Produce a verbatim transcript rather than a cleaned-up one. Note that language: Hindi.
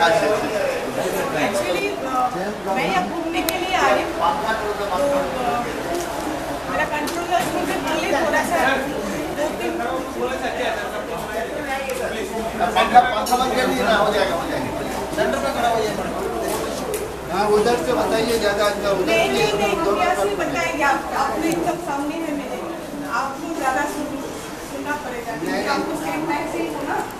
एक्चुअली मैं यहाँ घूमने के लिए आ रही हूँ, तो मेरा कंट्रोलर मुझे बोले थोड़ा सा दो तीन पंखा पंखा बंद कर दीजिए ना, हो जाएगा हो जाएगा सेंटर में खड़ा हो जाइए। हाँ उधर से बताइए ज़्यादा अच्छा उधर नहीं नहीं नहीं क्या से बताएंगे आप, आपने एकदम सामने है मेरे, आपको ज़्यादा सुनना पड़ेगा क्योंकि आपको सेम टाइम से ही हो ना।